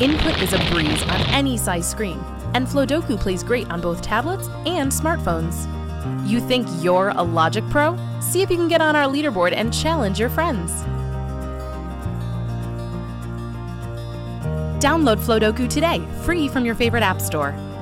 Input is a breeze on any size screen, and Flodoku plays great on both tablets and smartphones. You think you're a Logic Pro? See if you can get on our leaderboard and challenge your friends. Download Flodoku today, free from your favorite app store.